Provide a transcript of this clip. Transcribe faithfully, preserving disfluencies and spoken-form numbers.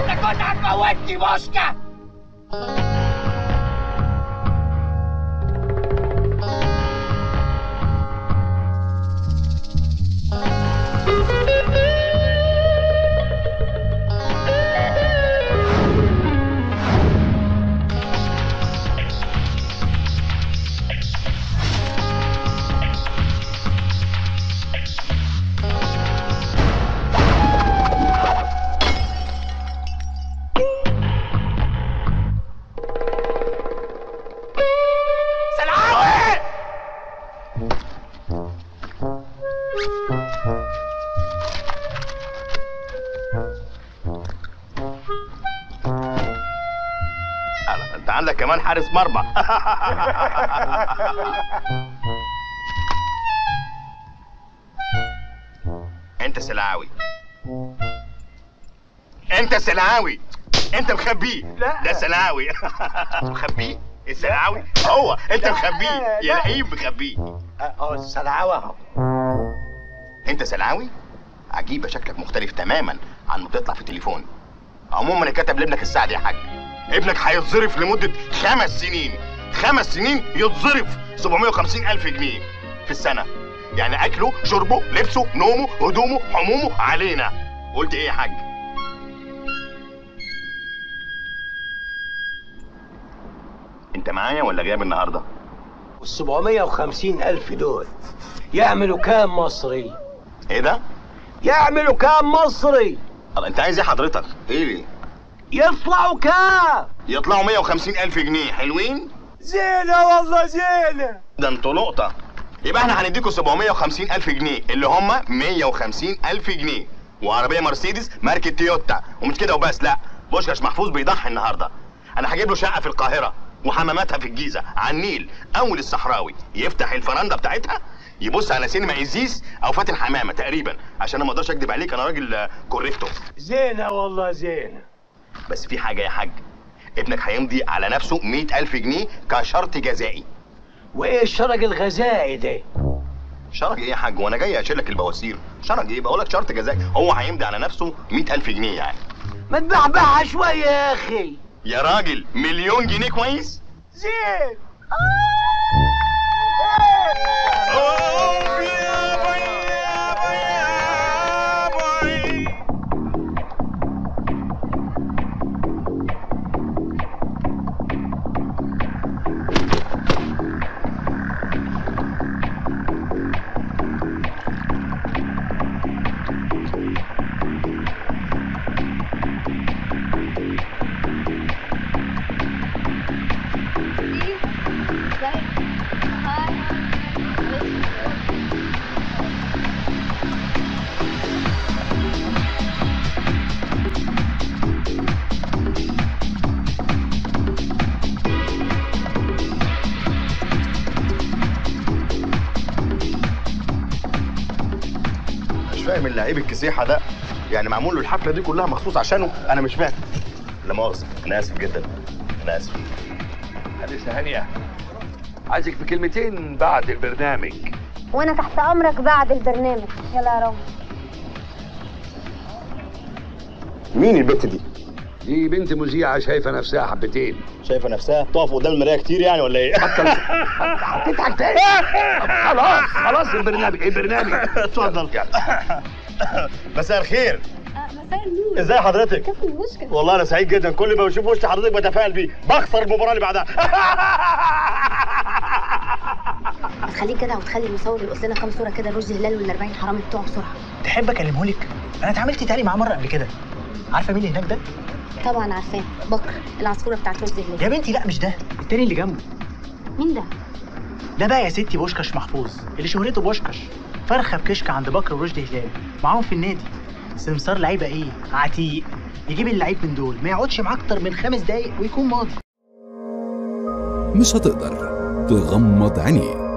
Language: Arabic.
انت كنت هتموتني بوشكا. انت عندك كمان حارس مرمى. انت سلعاوي، انت سلعاوي، انت مخبيه. لا ده سلعاوي. مخبيه السلعاوي هو، انت مخبيه يا لئيم، مخبيه. اه السلعاوي اهو. انت سلعاوي؟ عجيبه، شكلك مختلف تماما عن ما بتطلع في التليفون. عموما انا كاتب لابنك السعد يا حاج، ابنك هيتظرف لمده خمس سنين. خمس سنين يتظرف سبعمية وخمسين الف جنيه في السنه، يعني اكله شربه لبسه نومه هدومه حمومه علينا. قلت ايه يا حاج؟ انت معايا ولا غايب النهارده؟ وال سبعمية وخمسين الف دول يعملوا كام مصري؟ ايه ده؟ يعملوا كام مصري؟ طب انت عايز ايه حضرتك؟ ايه؟ يطلعوا كام؟ يطلعوا مية وخمسين الف جنيه. حلوين؟ زينة والله زينة. ده انتوا لقطة. يبقى احنا هنديكوا سبعمية وخمسين الف جنيه اللي هم مية وخمسين الف جنيه، وعربية مرسيدس ماركة تويوتا. ومش كده وبس، لا، بوشكاش محفوظ بيضحي النهارده. انا هجيب له شقة في القاهرة وحماماتها في الجيزة على النيل اول الصحراوي، يفتح الفرندة بتاعتها يبص على سينما ازيز او فاتن حمامة تقريبا، عشان انا ما اقدرش اكدب عليك، انا راجل كوريكتو. زينة والله زينة. بس في حاجة يا حاج، ابنك هيمضي على نفسه مية الف جنيه كشرط جزائي. وايه الشرج الغذائي ده؟ شرج ايه يا حاج؟ وانا جاي اشيل لك البواسير؟ شرج ايه؟ بقول لك شرط جزائي. هو هيمضي على نفسه مية الف جنيه يعني. ما تبعبعها شوية يا اخي. يا راجل مليون جنيه كويس؟ زين. فاهم اللعيب الكسيحه ده يعني معمول له الحفله دي كلها مخصوص عشانه؟ انا مش فاهم. لا مؤاخذه، انا اسف جدا، انا اسف. أنسة هانية، عايزك في كلمتين بعد البرنامج. وانا تحت امرك بعد البرنامج. يلا يا رامي. مين البت دي؟ دي بنت مذيعة شايفة نفسها حبتين. شايفه نفسها تقف قدام المرايه كتير يعني ولا ايه؟ هتضحك تاني. خلاص خلاص البرنامج البرنامج. اتفضل. مساء الخير. مساء النور. ازاي حضرتك؟ كيف المشكلة؟ والله انا سعيد جدا، كل ما بشوف وش حضرتك بتفائل بيه، بخسر المباراه اللي بعدها. تخليك كده وتخلي المصور يلقط لنا كام صورة كده رشدي هلال والأربعين حرامي بتوعه بسرعة. تحب اكلمه لك؟ انا اتعاملت تاني معاه مره قبل كده. عارفه مين اللي هناك ده؟ طبعا عارفاه، بكر، العصفورة بتاعت رشدي هلال. يا بنتي لا مش ده، التاني اللي جنبه. مين ده؟ ده بقى يا ستي بوشكاش محفوظ اللي شهرته بوشكاش، فرخه بكشك عند بكر ورشدي هلال، معاهم في النادي. سمسار لعيبه ايه؟ عتيق، يجيب اللعيب من دول ما يقعدش معاه اكتر من خمس دقايق ويكون ماضي. مش هتقدر تغمض عينيك.